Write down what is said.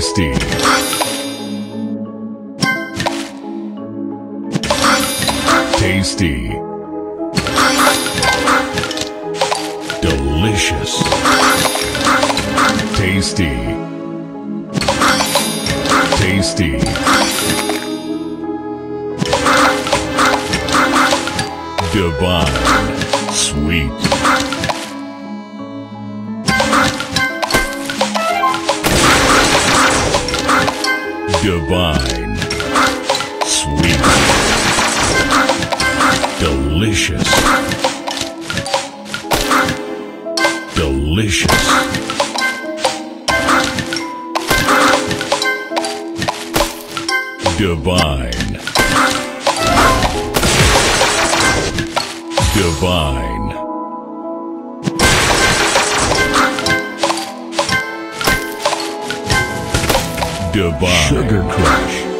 Tasty. Tasty. Delicious. Tasty. Tasty. Divine. Sweet. Divine. Sweet. Delicious. Delicious. Divine. Divine. Divine. Sugar Crush.